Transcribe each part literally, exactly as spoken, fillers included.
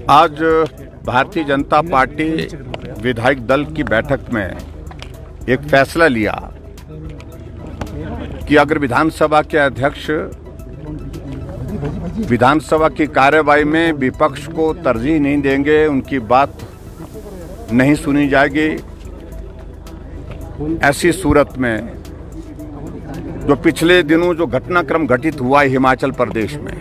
आज भारतीय जनता पार्टी विधायक दल की बैठक में एक फैसला लिया कि अगर विधानसभा के अध्यक्ष विधानसभा की कार्यवाही में विपक्ष को तरजीह नहीं देंगे, उनकी बात नहीं सुनी जाएगी, ऐसी सूरत में जो पिछले दिनों जो घटनाक्रम घटित हुआ है हिमाचल प्रदेश में,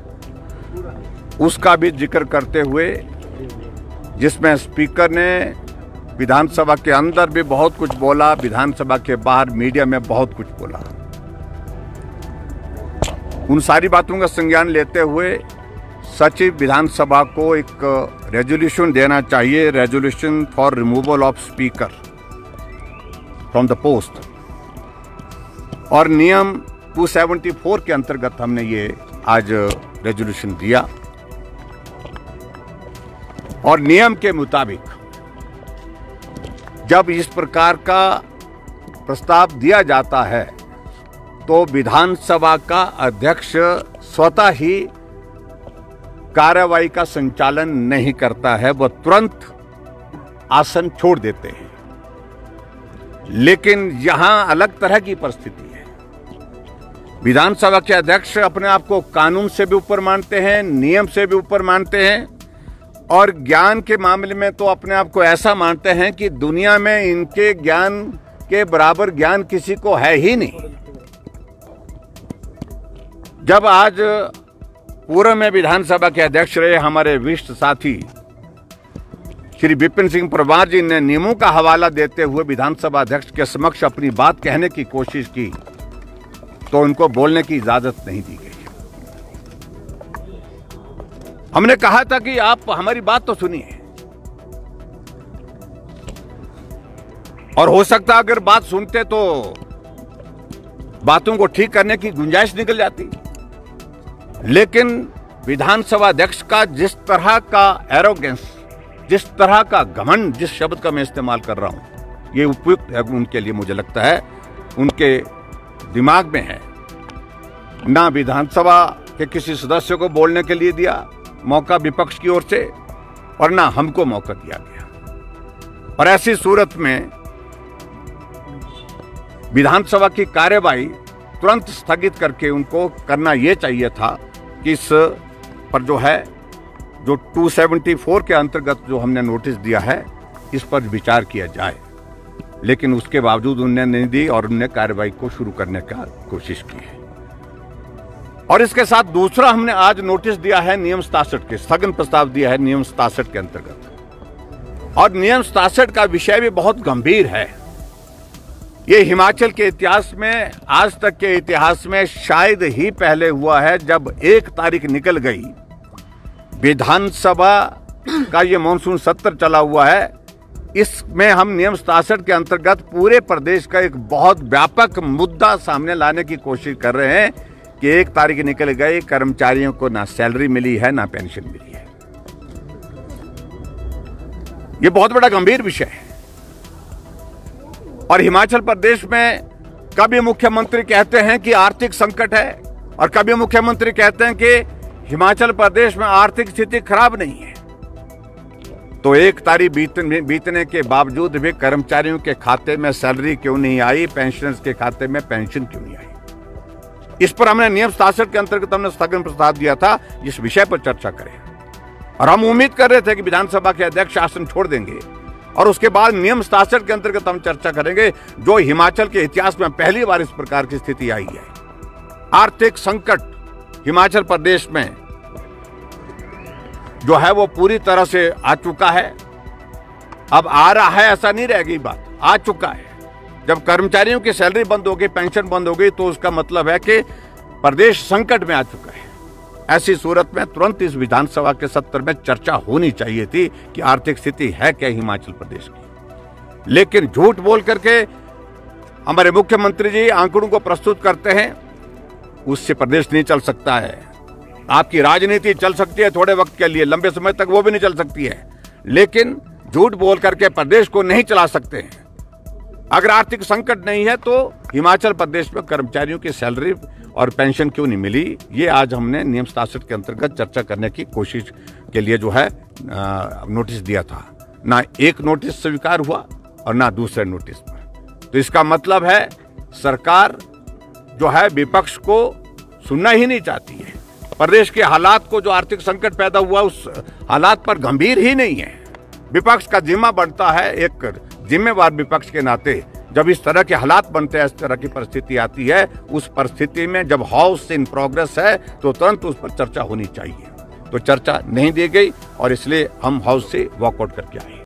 उसका भी जिक्र करते हुए, जिसमें स्पीकर ने विधानसभा के अंदर भी बहुत कुछ बोला, विधानसभा के बाहर मीडिया में बहुत कुछ बोला, उन सारी बातों का संज्ञान लेते हुए सचिव विधानसभा को एक रेजोल्यूशन देना चाहिए, resolution for removal of speaker from the post. और नियम दो सौ चौहत्तर के अंतर्गत हमने ये आज रेजोल्यूशन दिया और नियम के मुताबिक जब इस प्रकार का प्रस्ताव दिया जाता है तो विधानसभा का अध्यक्ष स्वतः ही कार्यवाही का संचालन नहीं करता है, वह तुरंत आसन छोड़ देते हैं। लेकिन यहां अलग तरह की परिस्थिति है। विधानसभा के अध्यक्ष अपने आप को कानून से भी ऊपर मानते हैं, नियम से भी ऊपर मानते हैं और ज्ञान के मामले में तो अपने आप को ऐसा मानते हैं कि दुनिया में इनके ज्ञान के बराबर ज्ञान किसी को है ही नहीं। जब आज पूर्व में विधानसभा के अध्यक्ष रहे हमारे वरिष्ठ साथी श्री विपिन सिंह परमार जी ने नियमों का हवाला देते हुए विधानसभा अध्यक्ष के समक्ष अपनी बात कहने की कोशिश की तो उनको बोलने की इजाजत नहीं दी गई। हमने कहा था कि आप हमारी बात तो सुनिए और हो सकता है अगर बात सुनते तो बातों को ठीक करने की गुंजाइश निकल जाती। लेकिन विधानसभा अध्यक्ष का जिस तरह का एरोगेंस, जिस तरह का घमंड, जिस शब्द का मैं इस्तेमाल कर रहा हूं, ये उपयुक्त है उनके लिए, मुझे लगता है उनके दिमाग में है। ना विधानसभा के किसी सदस्य को बोलने के लिए दिया मौका विपक्ष की ओर से और ना हमको मौका दिया गया। और ऐसी सूरत में विधानसभा की कार्यवाही तुरंत स्थगित करके उनको करना यह चाहिए था कि इस पर जो है जो दो सौ चौहत्तर के अंतर्गत जो हमने नोटिस दिया है इस पर विचार किया जाए। लेकिन उसके बावजूद उन्होंने नहीं दी और उन्होंने कार्यवाही को शुरू करने का कोशिश की है। और इसके साथ दूसरा हमने आज नोटिस दिया है नियम सतासठ के, स्थगन प्रस्ताव दिया है नियम सतासठ के अंतर्गत। और नियम सतासठ का विषय भी बहुत गंभीर है। ये हिमाचल के इतिहास में, आज तक के इतिहास में शायद ही पहले हुआ है जब एक तारीख निकल गई, विधानसभा का ये मानसून सत्र चला हुआ है, इसमें हम नियम सतासठ के अंतर्गत पूरे प्रदेश का एक बहुत व्यापक मुद्दा सामने लाने की कोशिश कर रहे हैं कि एक तारीख निकल गई, कर्मचारियों को ना सैलरी मिली है ना पेंशन मिली है। ये बहुत बड़ा गंभीर विषय है। और हिमाचल प्रदेश में कभी मुख्यमंत्री कहते हैं कि आर्थिक संकट है और कभी मुख्यमंत्री कहते हैं कि हिमाचल प्रदेश में आर्थिक स्थिति खराब नहीं है। तो एक तारीख बीतने बीतने के बावजूद भी कर्मचारियों के खाते में सैलरी क्यों नहीं आई, पेंशनर्स के खाते में पेंशन क्यों नहीं आई? इस पर हमने नियम सतासठ के अंतर्गत हमने स्थगन प्रस्ताव दिया था, इस विषय पर चर्चा करें। और हम उम्मीद कर रहे थे कि विधानसभा के अध्यक्ष आसन छोड़ देंगे और उसके बाद नियम सतासठ के अंतर्गत हम चर्चा करेंगे, जो हिमाचल के इतिहास में पहली बार इस प्रकार की स्थिति आई है। आर्थिक संकट हिमाचल प्रदेश में जो है वो पूरी तरह से आ चुका है। अब आ रहा है ऐसा नहीं रहेगी बात, आ चुका है। जब कर्मचारियों की सैलरी बंद हो गई, पेंशन बंद हो गई, तो उसका मतलब है कि प्रदेश संकट में आ चुका है। ऐसी सूरत में तुरंत इस विधानसभा के सत्र में चर्चा होनी चाहिए थी कि आर्थिक स्थिति है क्या हिमाचल प्रदेश की। लेकिन झूठ बोल करके हमारे मुख्यमंत्री जी आंकड़ों को प्रस्तुत करते हैं, उससे प्रदेश नहीं चल सकता है। आपकी राजनीति चल सकती है थोड़े वक्त के लिए, लंबे समय तक वो भी नहीं चल सकती है, लेकिन झूठ बोल करके प्रदेश को नहीं चला सकते हैं। अगर आर्थिक संकट नहीं है तो हिमाचल प्रदेश में कर्मचारियों की सैलरी और पेंशन क्यों नहीं मिली, ये आज हमने नियम सतासठ के अंतर्गत चर्चा करने की कोशिश के लिए जो है नोटिस दिया था, ना एक नोटिस स्वीकार हुआ और ना दूसरे नोटिस पर। तो इसका मतलब है सरकार जो है विपक्ष को सुनना ही नहीं चाहती है। प्रदेश के हालात को, जो आर्थिक संकट पैदा हुआ, उस हालात पर गंभीर ही नहीं है। विपक्ष का जिम्मा बनता है, एक जिम्मेवार विपक्ष के नाते, जब इस तरह के हालात बनते हैं, इस तरह की परिस्थिति आती है, उस परिस्थिति में जब हाउस इन प्रोग्रेस है तो तुरंत उस पर चर्चा होनी चाहिए। तो चर्चा नहीं दी गई और इसलिए हम हाउस से वॉकआउट करके आए।